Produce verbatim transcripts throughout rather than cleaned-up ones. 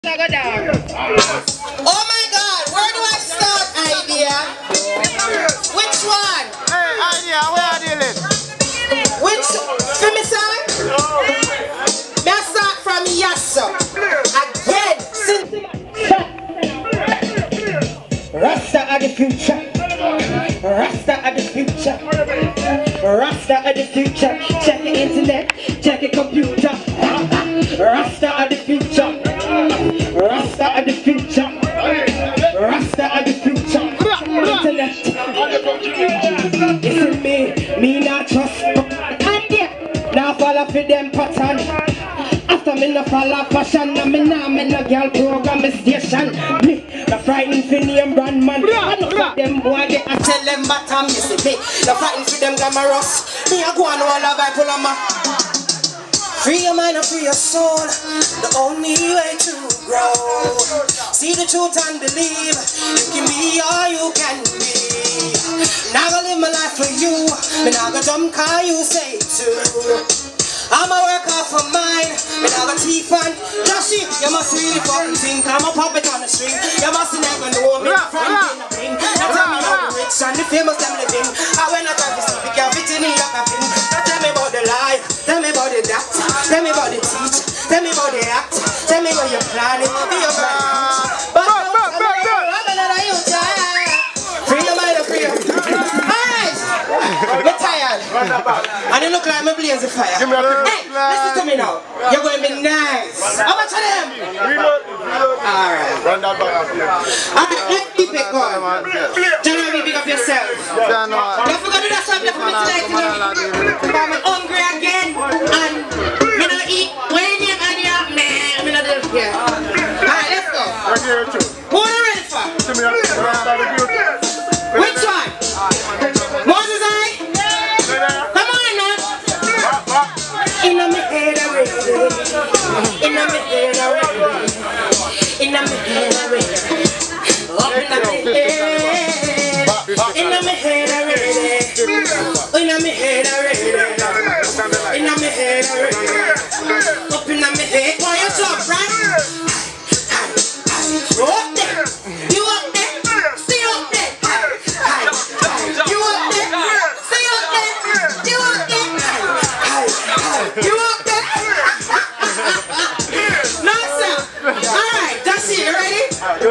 Oh my God, where do I start, idea? Which one? Hey, idea, where are you living? Which, for me song? May I start from Yasso? Again, since Rasta of the future. Rasta of the future. Rasta of the future. Check the internet, check the computer. Rasta of the future. Rasta of the future. Rasta of the future. Internet. Listen me, me not trust. Now follow for them pattern. After me no follow fashion, now me nah me no girl program station. Me no frightened for name brand man. I know for them boy they a tell them bottom. You see me, no frightened for them glamorous. Me a go on all of I pull on my. Free your mind and free your soul, the only way to grow. See the truth and believe, you can be all you can be. Now I live my life for you, me now go jump car you say too. I'ma work off of mine, me now go teeth and Joshy, you must really fucking think I'm a puppet on the string. You must never know me from in a thing. Now tell me how the rich and the famous them living. I when I try to sleep, you can't fit in your coffin. Now tell me about the lie, tell me about the doctor. Tell me about the teacher, tell me about the actor, tell me what you're planning, be your brand. But don't tell me what another you try. Free your mind and free your. Alright! I'm tired. And you look like me blaze the fire. Hey, listen to me now. You're going to be nice. How much of them? Alright. Alright, let's keep it going. General, be big up yourself. Don't forget to do that something for me tonight. Because I'm hungry again. And me not eat when you and you have me. Me not do it here. Alright, let's go. Who are you ready for? Which one? Moses I? Come on now. In my head already. In my head already. In my head already. Up in my head. In my head already. In my head already. In my head already. Up in my head. Why you jump, right? You up there. You up there. Stay up there. You up there. Stay up there. You up there. You up there. No, sir. Alright, that's it. You ready?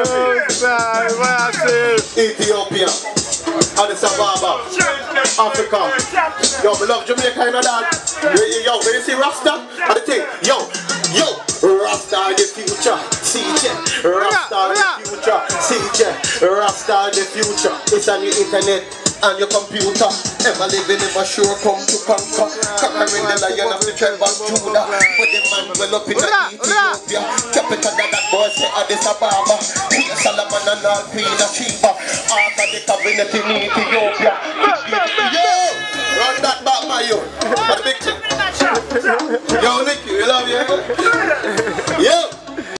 Ethiopia, Addis Ababa, Africa. Yo, we love Jamaica and all that. Yo, when you see Rasta, and the thing, yo, yo, Rasta in the future, C J, Rasta in the future, C J, Rasta in the future. It's on your internet and your computer. Ever living, never sure come to conquer. Conquering the lion of the tribe of Judah. For the man well up in the Ethiopia. Capital of that boy say Addis Ababa. Queen Solomon and all Queen of Sheba. After the cabinet in Ethiopia.